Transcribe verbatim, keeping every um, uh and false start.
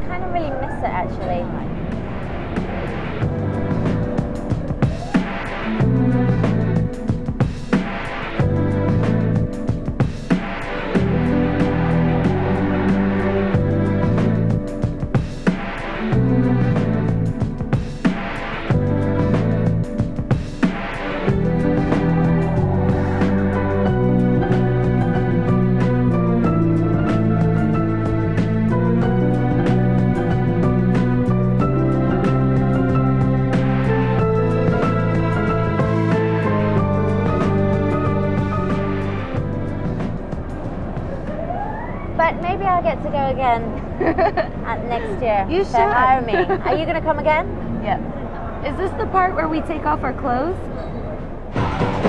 kind of really miss it actually. But maybe I'll get to go again at next year. You So should. hire me. Are you going to come again? Yep. Is this the part where we take off our clothes?